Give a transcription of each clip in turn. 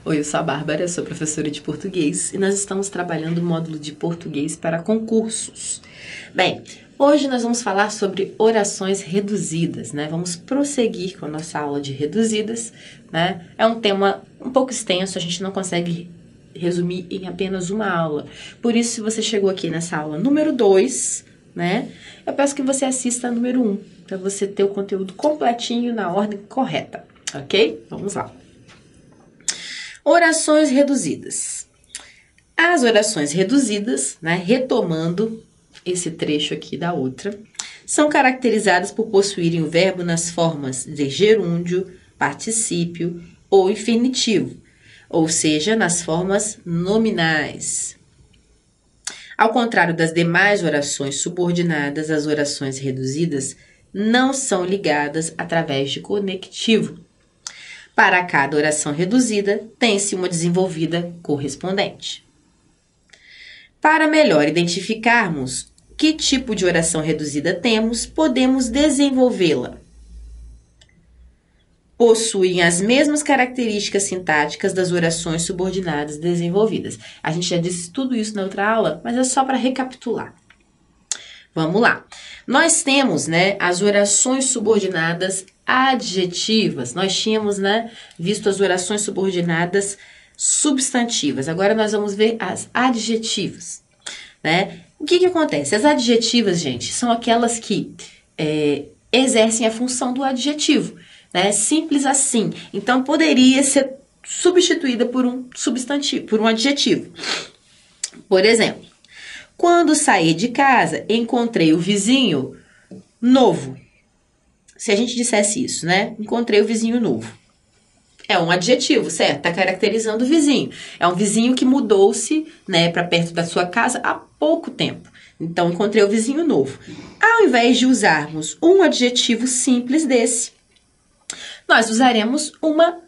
Oi, eu sou a Bárbara, sou professora de português e nós estamos trabalhando o módulo de português para concursos. Bem, hoje nós vamos falar sobre orações reduzidas, né? Vamos prosseguir com a nossa aula de reduzidas, né? É um tema um pouco extenso, a gente não consegue resumir em apenas uma aula. Por isso, se você chegou aqui nessa aula número 2, né? Eu peço que você assista a número 1, para você ter o conteúdo completinho na ordem correta, ok? Vamos lá. Orações reduzidas. As orações reduzidas, né, retomando esse trecho aqui da outra, são caracterizadas por possuírem o verbo nas formas de gerúndio, particípio ou infinitivo, ou seja, nas formas nominais. Ao contrário das demais orações subordinadas, as orações reduzidas não são ligadas através de conectivo. Para cada oração reduzida, tem-se uma desenvolvida correspondente. Para melhor identificarmos que tipo de oração reduzida temos, podemos desenvolvê-la. Possuem as mesmas características sintáticas das orações subordinadas desenvolvidas. A gente já disse tudo isso na outra aula, mas é só para recapitular. Vamos lá. Nós temos, né, as orações subordinadas adjetivas. Nós tínhamos, né, visto as orações subordinadas substantivas. Agora nós vamos ver as adjetivas, né? O que acontece? As adjetivas, gente, são aquelas que exercem a função do adjetivo, né? Simples assim. Então poderia ser substituída por um substantivo, por um adjetivo. Por exemplo, quando saí de casa, encontrei o vizinho novo. Se a gente dissesse isso, né? Encontrei o vizinho novo. É um adjetivo, certo? Está caracterizando o vizinho. É um vizinho que mudou-se, né, para perto da sua casa há pouco tempo. Então, encontrei o vizinho novo. Ao invés de usarmos um adjetivo simples desse, nós usaremos uma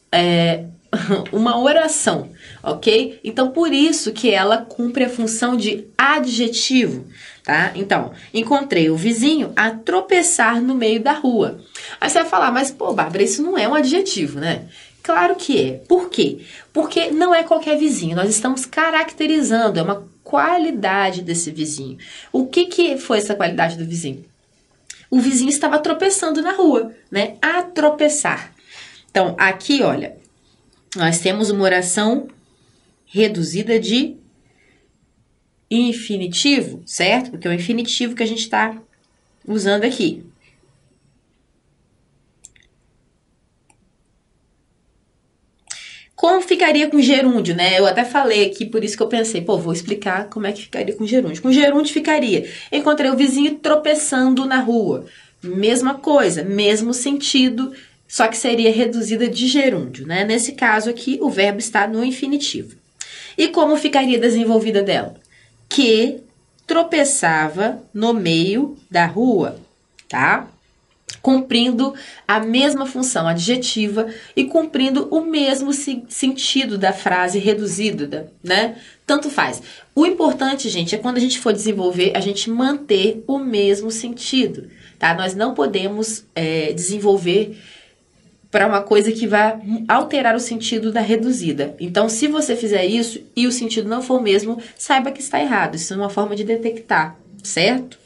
oração, ok? Então, por isso que ela cumpre a função de adjetivo, tá? Então, encontrei o vizinho a tropeçar no meio da rua. Aí você vai falar, mas pô, Bárbara, isso não é um adjetivo, né? Claro que é. Por quê? Porque não é qualquer vizinho, nós estamos caracterizando, é uma qualidade desse vizinho. O que foi essa qualidade do vizinho? O vizinho estava tropeçando na rua, né? A tropeçar. Então, aqui, olha, nós temos uma oração reduzida de infinitivo, certo? Porque é o infinitivo que a gente está usando aqui. Como ficaria com gerúndio, né? Eu até falei aqui, por isso que eu pensei, pô, vou explicar como é que ficaria com gerúndio. Com gerúndio ficaria, encontrei o vizinho tropeçando na rua. Mesma coisa, mesmo sentido, só que seria reduzida de gerúndio, né? Nesse caso aqui, o verbo está no infinitivo. E como ficaria desenvolvida dela? Que tropeçava no meio da rua, tá? Cumprindo a mesma função adjetiva e cumprindo o mesmo sentido da frase reduzida, né? Tanto faz. O importante, gente, é quando a gente for desenvolver, a gente manter o mesmo sentido, tá? Nós não podemos desenvolver para uma coisa que vai alterar o sentido da reduzida. Então, se você fizer isso e o sentido não for o mesmo, saiba que está errado. Isso é uma forma de detectar, certo?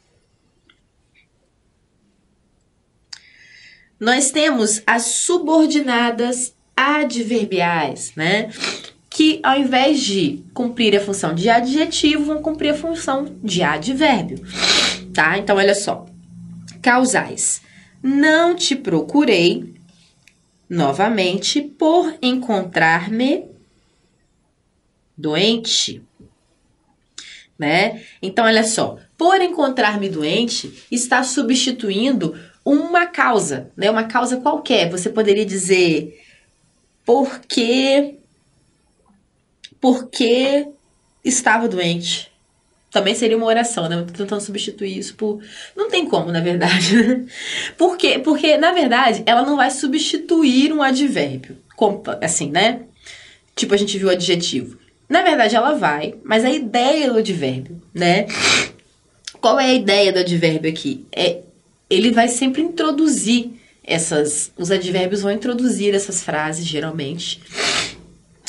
Nós temos as subordinadas adverbiais, né? Que ao invés de cumprir a função de adjetivo, vão cumprir a função de advérbio, tá? Então, olha só. Causais. Não te procurei novamente por encontrar-me doente, né? Então, olha só. Por encontrar-me doente, está substituindo uma causa, né? Uma causa qualquer. Você poderia dizer porque estava doente. Também seria uma oração, né? Eu tô tentando substituir isso por... Não tem como, na verdade. Por quê? Porque, na verdade, ela não vai substituir um advérbio. Assim, né? Tipo, a gente viu o adjetivo. Na verdade, ela vai, mas a ideia do advérbio, né? Qual é a ideia do advérbio aqui? Ele vai sempre introduzir os advérbios vão introduzir essas frases, geralmente,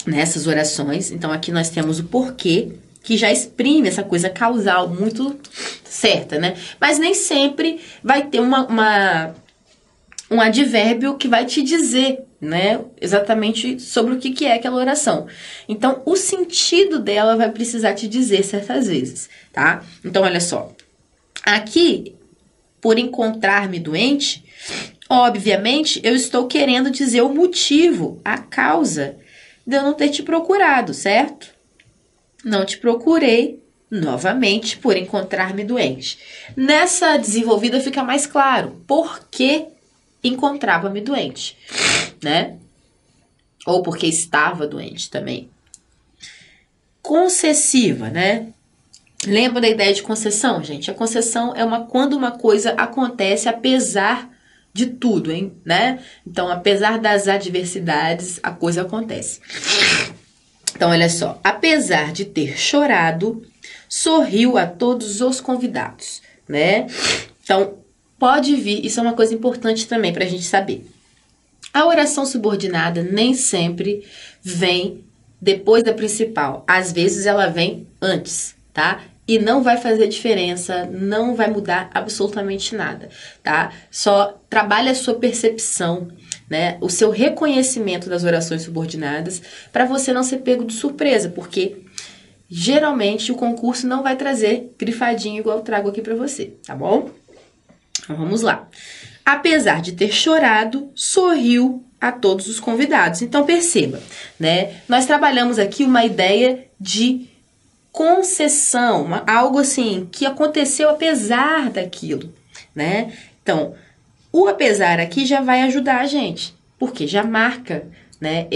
nessas orações. Então, aqui nós temos o porquê, que já exprime essa coisa causal muito certa, né? Mas nem sempre vai ter um advérbio que vai te dizer, né, exatamente sobre o que é aquela oração. Então, o sentido dela vai precisar te dizer certas vezes, tá? Então, olha só. Aqui, por encontrar-me doente, obviamente, eu estou querendo dizer o motivo, a causa de eu não ter te procurado, certo? Não te procurei novamente por encontrar-me doente. Nessa desenvolvida fica mais claro por que encontrava-me doente, né? Ou porque estava doente também. Concessiva, né? Lembra da ideia de concessão, gente? A concessão é quando uma coisa acontece apesar de tudo, hein? Né? Então, apesar das adversidades, a coisa acontece. Então, olha só. Apesar de ter chorado, sorriu a todos os convidados, né? Então, pode vir, isso é uma coisa importante também pra gente saber. A oração subordinada nem sempre vem depois da principal. Às vezes ela vem antes, tá? E não vai fazer diferença, não vai mudar absolutamente nada, tá? Só trabalha a sua percepção, né? O seu reconhecimento das orações subordinadas para você não ser pego de surpresa, porque geralmente o concurso não vai trazer grifadinho igual eu trago aqui para você, tá bom? Então vamos lá. Apesar de ter chorado, sorriu a todos os convidados. Então perceba, né? Nós trabalhamos aqui uma ideia de concessão, algo assim que aconteceu apesar daquilo, né? Então, o apesar aqui já vai ajudar a gente, porque já marca, né,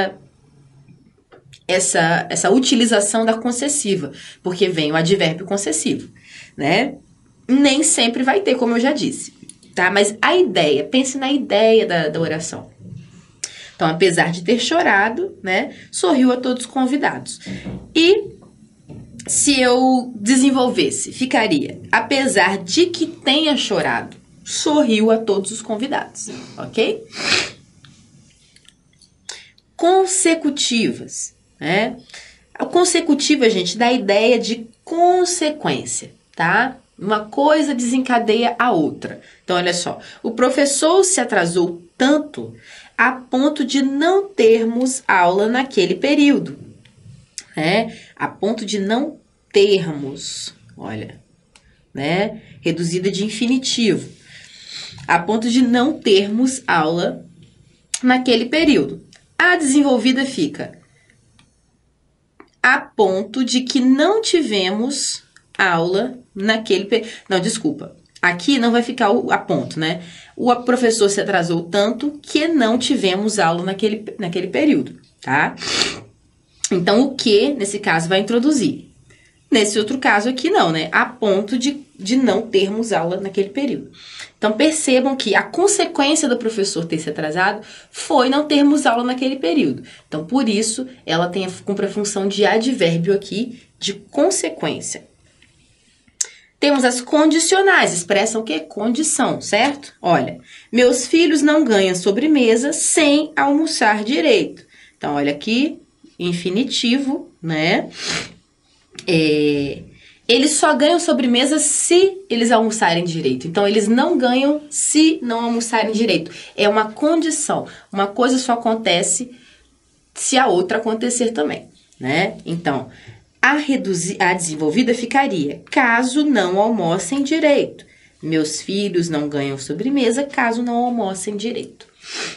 essa utilização da concessiva, porque vem o advérbio concessivo, né? Nem sempre vai ter, como eu já disse, tá? Mas a ideia, pense na ideia da oração. Então, apesar de ter chorado, né, sorriu a todos os convidados. E se eu desenvolvesse, ficaria, apesar de que tenha chorado, sorriu a todos os convidados, ok? Consecutivas, né? A consecutiva, gente, dá a ideia de consequência, tá? Uma coisa desencadeia a outra. Então, olha só, o professor se atrasou tanto a ponto de não termos aula naquele período, né? A ponto de não termos, olha, né? Reduzida de infinitivo. A ponto de não termos aula naquele período. A desenvolvida fica a ponto de que não tivemos aula naquele período. Não, desculpa. Aqui não vai ficar a ponto, né? O professor se atrasou tanto que não tivemos aula naquele período, tá? Então, o que, nesse caso, vai introduzir. Nesse outro caso aqui, não, né? A ponto de não termos aula naquele período. Então, percebam que a consequência do professor ter se atrasado foi não termos aula naquele período. Então, por isso, ela cumpre a função de advérbio aqui, de consequência. Temos as condicionais, expressam o quê? Condição, certo? Olha, meus filhos não ganham sobremesa sem almoçar direito. Então, olha aqui, infinitivo, né? Eles só ganham sobremesa se eles almoçarem direito. Então, eles não ganham se não almoçarem direito. É uma condição. Uma coisa só acontece se a outra acontecer também, né? Então, a desenvolvida ficaria, caso não almocem direito. Meus filhos não ganham sobremesa caso não almocem direito.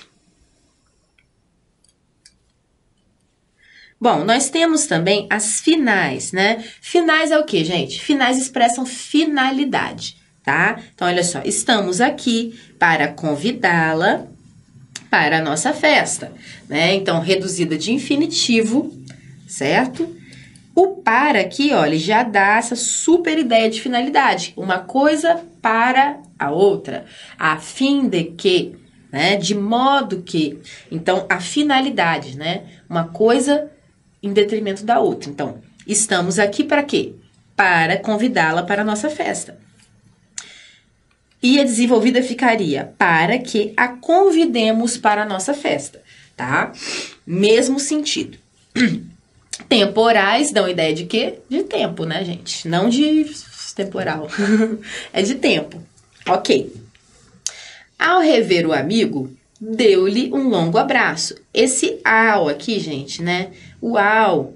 Bom, nós temos também as finais, né? Finais é o quê, gente? Finais expressam finalidade, tá? Então, olha só, estamos aqui para convidá-la para a nossa festa, né? Então, reduzida de infinitivo, certo? O para aqui, olha, já dá essa super ideia de finalidade. Uma coisa para a outra, a fim de que, né? De modo que. Então, a finalidade, né? Uma coisa em detrimento da outra. Então, estamos aqui para quê? Para convidá-la para a nossa festa. E a desenvolvida ficaria para que a convidemos para a nossa festa, tá? Mesmo sentido. Temporais dão ideia de quê? De tempo, né, gente? Não de temporal. É de tempo. Ok. Ao rever o amigo, deu-lhe um longo abraço. Esse ao aqui, gente, né? O ao,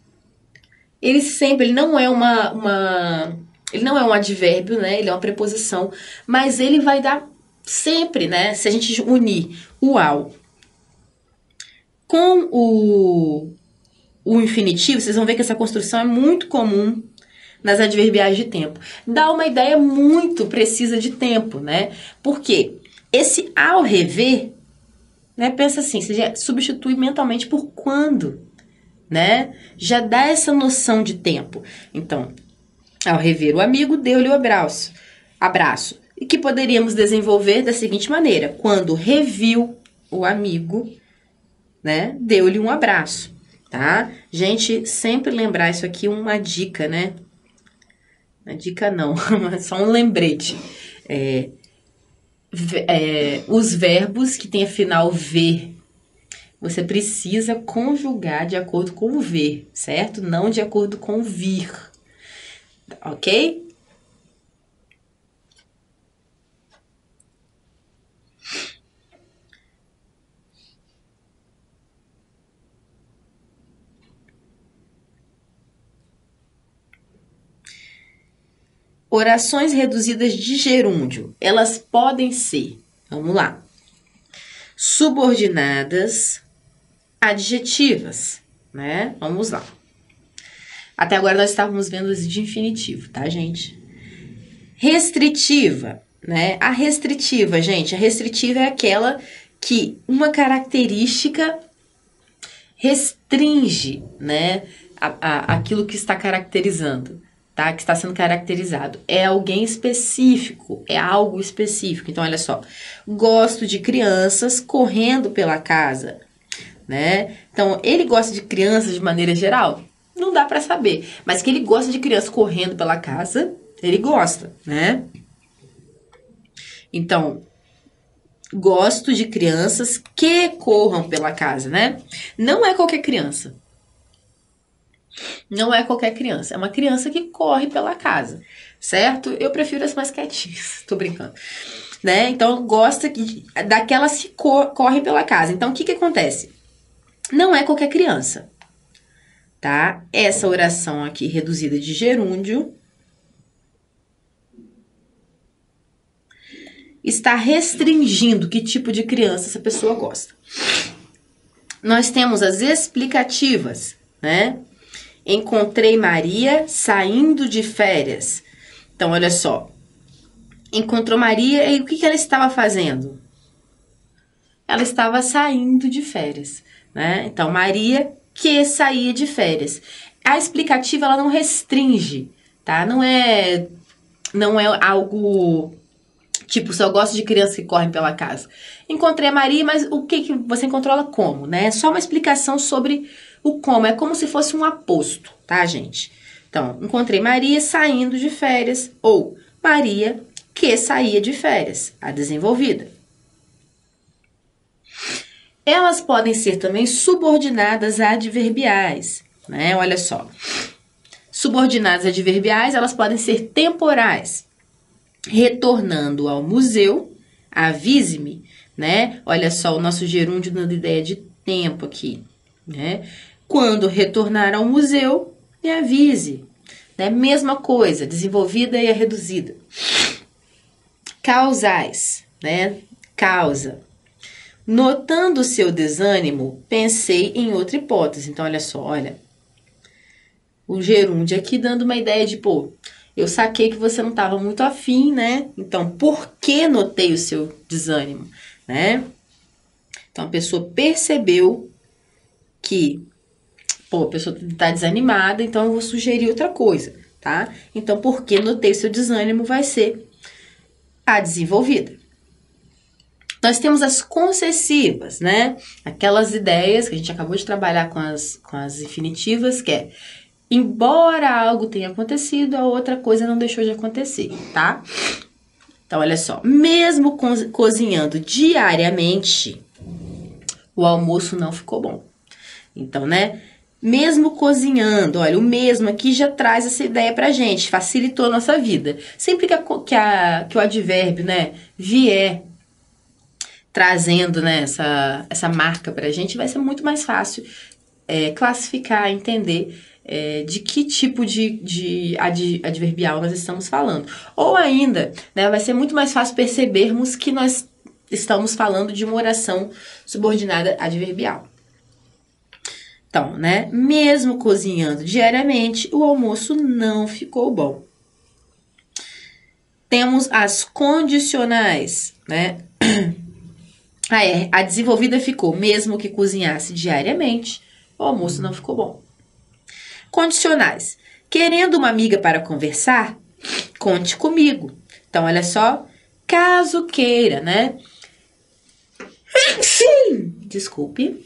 ele não é ele não é um advérbio, né? Ele é uma preposição, mas ele vai dar sempre, né? Se a gente unir o ao com o infinitivo, vocês vão ver que essa construção é muito comum nas adverbiais de tempo. Dá uma ideia muito precisa de tempo, né? Porque esse ao rever, né? Pensa assim, você já substitui mentalmente por quando, né? Já dá essa noção de tempo. Então, ao rever o amigo, deu-lhe o abraço. Abraço. E que poderíamos desenvolver da seguinte maneira: quando reviu o amigo, né? Deu-lhe um abraço, tá? Gente, sempre lembrar isso aqui, uma dica, né? Uma dica não, só um lembrete. Os verbos que tem a final ver, você precisa conjugar de acordo com o ver, certo? Não de acordo com o vir, ok? Orações reduzidas de gerúndio, elas podem ser, vamos lá, subordinadas, adjetivas, né? Vamos lá. Até agora nós estávamos vendo as de infinitivo, tá, gente? Restritiva, né? A restritiva, gente, a restritiva é aquela que uma característica restringe, né, aquilo que está caracterizando. Tá? Que está sendo caracterizado. É alguém específico, é algo específico. Então, olha só. Gosto de crianças correndo pela casa, né? Então, ele gosta de crianças de maneira geral? Não dá para saber. Mas que ele gosta de crianças correndo pela casa, ele gosta, né? Então, gosto de crianças que corram pela casa, né? Não é qualquer criança. Não é qualquer criança, é uma criança que corre pela casa, certo? Eu prefiro as mais quietinhas, tô brincando, né? Então, gosta daquelas que correm pela casa. Então, o que acontece? Não é qualquer criança, tá? Essa oração aqui, reduzida de gerúndio, está restringindo que tipo de criança essa pessoa gosta. Nós temos as explicativas, né? Encontrei Maria saindo de férias. Então, olha só. Encontrou Maria e o que ela estava fazendo? Ela estava saindo de férias, né? Então, Maria que saía de férias. A explicativa, ela não restringe, tá? Não é algo tipo, só gosto de crianças que correm pela casa. Encontrei a Maria, mas o que você encontrou ela como, né? É só uma explicação sobre o como, é como se fosse um aposto, tá, gente? Então, encontrei Maria saindo de férias, ou Maria que saía de férias, a desenvolvida. Elas podem ser também subordinadas a adverbiais, né? Olha só. Subordinadas a adverbiais, elas podem ser temporais. Retornando ao museu, avise-me, né? Olha só, o nosso gerúndio dando ideia de tempo aqui, né? Quando retornar ao museu, me avise. Né? Mesma coisa, desenvolvida e a reduzida. Causais, né? Causa. Notando o seu desânimo, pensei em outra hipótese. Então, olha só, olha. O gerúndio aqui dando uma ideia de, pô, eu saquei que você não estava muito afim, né? Então, por que notei o seu desânimo, né? Então, a pessoa percebeu que, pô, a pessoa está desanimada, então eu vou sugerir outra coisa, tá? Então, por que notei o seu desânimo vai ser a desenvolvida. Nós temos as concessivas, né? Aquelas ideias que a gente acabou de trabalhar com as infinitivas, que é embora algo tenha acontecido, a outra coisa não deixou de acontecer, tá? Então, olha só. Mesmo cozinhando diariamente, o almoço não ficou bom. Então, né? Mesmo cozinhando, olha, o mesmo aqui já traz essa ideia pra gente, facilitou a nossa vida. Sempre que o advérbio, né, vier trazendo, né, essa marca pra gente, vai ser muito mais fácil classificar, entender de que tipo de adverbial nós estamos falando. Ou ainda, né, vai ser muito mais fácil percebermos que nós estamos falando de uma oração subordinada adverbial. Então, né, mesmo cozinhando diariamente, o almoço não ficou bom. Temos as condicionais, né? A desenvolvida ficou, mesmo que cozinhasse diariamente, o almoço não ficou bom. Condicionais. Querendo uma amiga para conversar, conte comigo. Então, olha só, caso queira, né? Desculpe.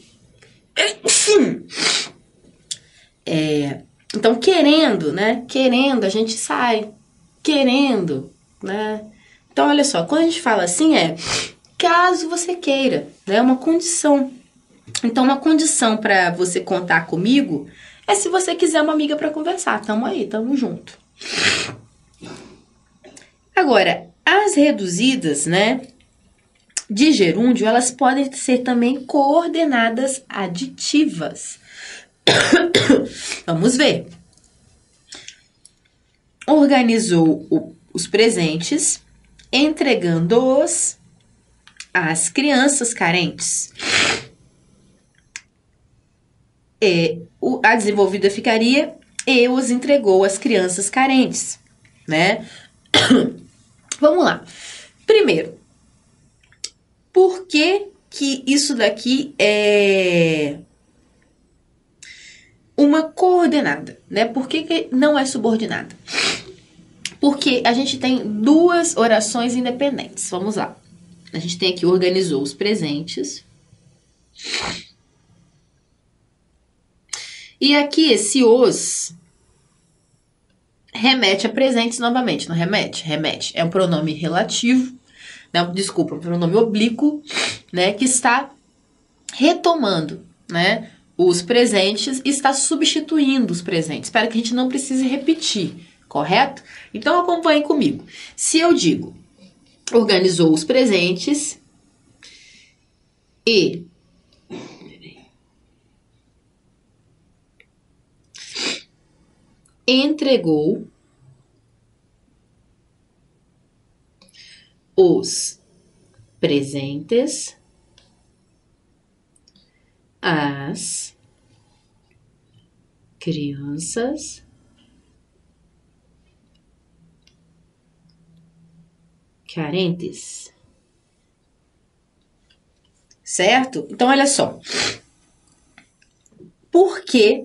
Então, querendo, né? Querendo, a gente sai. Querendo, né? Então, olha só, quando a gente fala assim, caso você queira, né? Uma condição. Então, uma condição para você contar comigo é se você quiser uma amiga para conversar. Tamo aí, tamo junto. Agora, as reduzidas, né, de gerúndio, elas podem ser também coordenadas aditivas. Vamos ver. Organizou os presentes, entregando-os às crianças carentes. A desenvolvida ficaria e os entregou às crianças carentes, né? Vamos lá. Primeiro, por que isso daqui é uma coordenada, né? Por que não é subordinada? Porque a gente tem duas orações independentes. Vamos lá. A gente tem aqui, organizou os presentes. E aqui, esse os remete a presentes novamente, não remete? Remete. É um pronome relativo, não, desculpa, um pronome oblíquo, né? Que está retomando, né? Os presentes e está substituindo os presentes, para que a gente não precise repetir, correto? Então, acompanhe comigo. Se eu digo, organizou os presentes e entregou os presentes às crianças carentes. Certo? Então, olha só. Por que,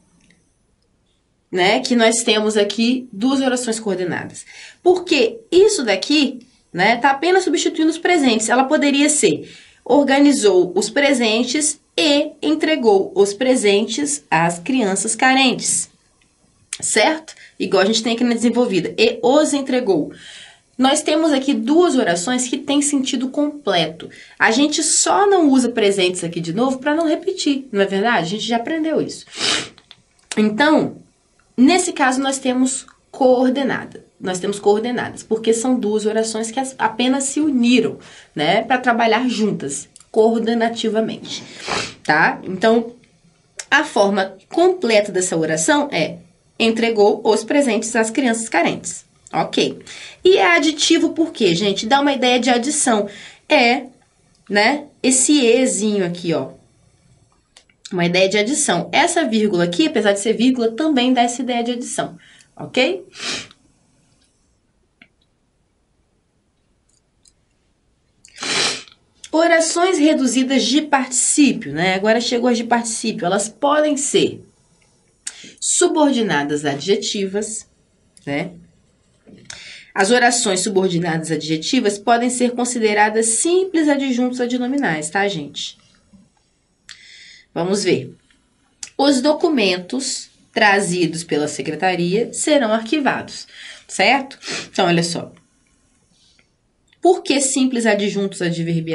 né, que nós temos aqui duas orações coordenadas? Porque isso daqui, né, tá apenas substituindo os presentes. Ela poderia ser organizou os presentes e entregou os presentes às crianças carentes. Certo? Igual a gente tem aqui na desenvolvida. E os entregou. Nós temos aqui duas orações que têm sentido completo. A gente só não usa presentes aqui de novo para não repetir, não é verdade? A gente já aprendeu isso. Então, nesse caso, nós temos coordenada. Nós temos coordenadas, porque são duas orações que apenas se uniram, né, para trabalhar juntas, coordenativamente, tá? Então, a forma completa dessa oração é entregou os presentes às crianças carentes. Ok. E é aditivo por quê, gente? Dá uma ideia de adição. Né, esse ezinho aqui, ó. Uma ideia de adição. Essa vírgula aqui, apesar de ser vírgula, também dá essa ideia de adição. Ok? Orações reduzidas de particípio, né? Agora chegou as de particípio. Elas podem ser subordinadas adjetivas, né? As orações subordinadas adjetivas podem ser consideradas simples adjuntos adnominais, tá, gente? Vamos ver. Os documentos trazidos pela secretaria serão arquivados, certo? Então, olha só. Por que simples adjuntos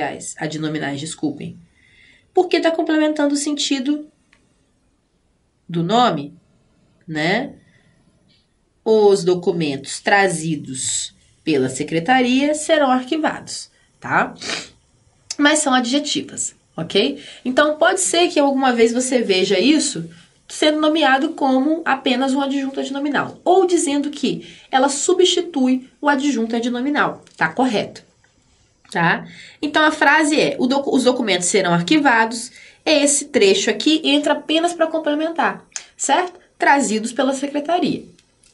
adnominais, desculpem? Porque está complementando o sentido do nome, né? Os documentos trazidos pela secretaria serão arquivados, tá? Mas são adjetivas, ok? Então, pode ser que alguma vez você veja isso sendo nomeado como apenas um adjunto adnominal, ou dizendo que ela substitui o adjunto adnominal, tá correto, tá? Então, a frase é, os documentos serão arquivados, esse trecho aqui entra apenas para complementar, certo? Trazidos pela secretaria.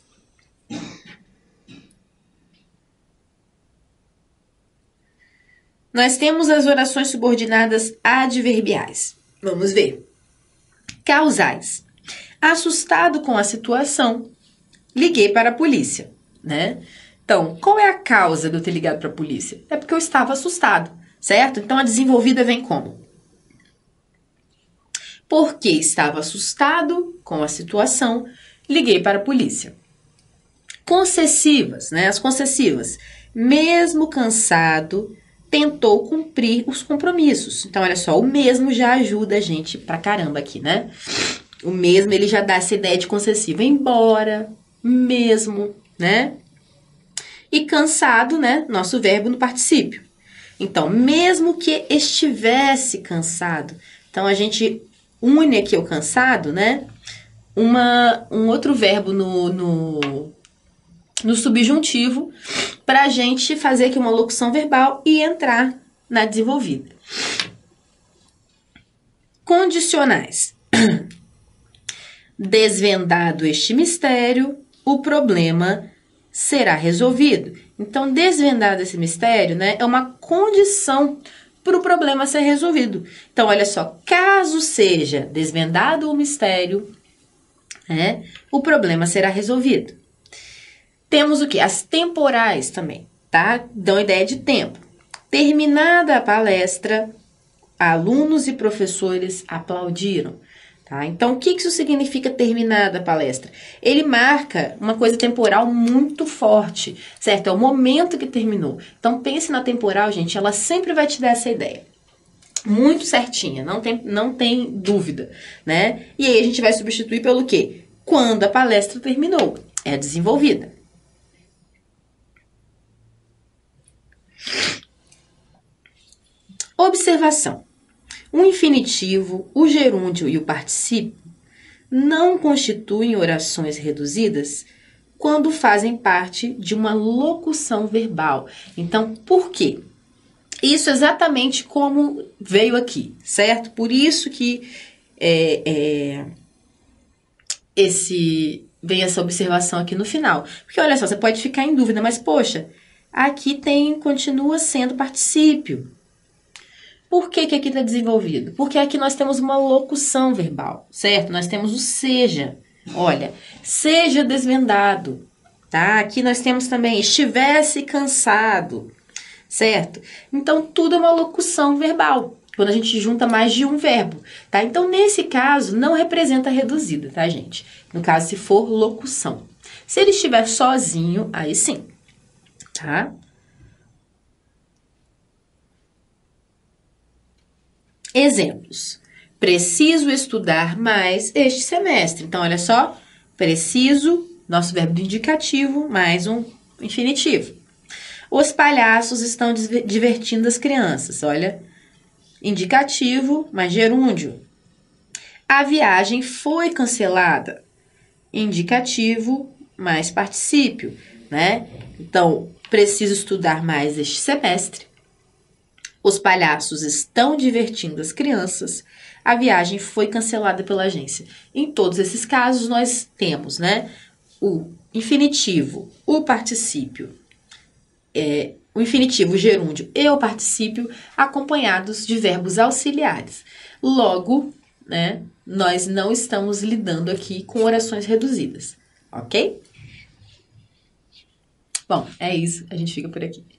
Nós temos as orações subordinadas adverbiais. Vamos ver. Causais. Assustado com a situação, liguei para a polícia, né? Então, qual é a causa de eu ter ligado para a polícia? É porque eu estava assustado, certo? Então, a desenvolvida vem como? Porque estava assustado com a situação, liguei para a polícia. Concessivas, né? As concessivas. Mesmo cansado, tentou cumprir os compromissos. Então, olha só, o mesmo já ajuda a gente pra caramba aqui, né? O mesmo, ele já dá essa ideia de concessiva. Embora, mesmo, né? E cansado, né? Nosso verbo no particípio. Então, mesmo que estivesse cansado. Então, a gente une aqui o cansado, né? Um outro verbo no subjuntivo para a gente fazer aqui uma locução verbal e entrar na desenvolvida. Condicionais. Desvendado este mistério, o problema será resolvido. Então, desvendado esse mistério, né, é uma condição para o problema ser resolvido. Então, olha só, caso seja desvendado o mistério, né, o problema será resolvido. Temos o que? As temporais também, tá? Dão ideia de tempo. Terminada a palestra, alunos e professores aplaudiram, tá? Então, o que isso significa terminada a palestra? Ele marca uma coisa temporal muito forte, certo? É o momento que terminou. Então, pense na temporal, gente, ela sempre vai te dar essa ideia. Muito certinha, não tem dúvida, né? E aí a gente vai substituir pelo quê? Quando a palestra terminou, é desenvolvida. Observação. O infinitivo, o gerúndio e o particípio não constituem orações reduzidas quando fazem parte de uma locução verbal. Então, por quê? Isso exatamente como veio aqui, certo? Por isso que vem essa observação aqui no final. Porque, olha só, você pode ficar em dúvida, mas, poxa, aqui continua sendo particípio. Por que aqui está desenvolvido? Porque aqui nós temos uma locução verbal, certo? Nós temos o seja. Olha, seja desvendado, tá? Aqui nós temos também estivesse cansado, certo? Então, tudo é uma locução verbal, quando a gente junta mais de um verbo, tá? Então, nesse caso, não representa reduzida, tá, gente? No caso, se for locução. Se ele estiver sozinho, aí sim, tá? Exemplos. Preciso estudar mais este semestre. Então, olha só. Preciso, nosso verbo do indicativo, mais um infinitivo. Os palhaços estão divertindo as crianças. Olha, indicativo, mais gerúndio. A viagem foi cancelada. Indicativo, mais particípio, né? Então, preciso estudar mais este semestre. Os palhaços estão divertindo as crianças. A viagem foi cancelada pela agência. Em todos esses casos, nós temos, né, o infinitivo, o particípio, o infinitivo, o gerúndio e o particípio acompanhados de verbos auxiliares. Logo, né, nós não estamos lidando aqui com orações reduzidas, ok? Bom, é isso. A gente fica por aqui.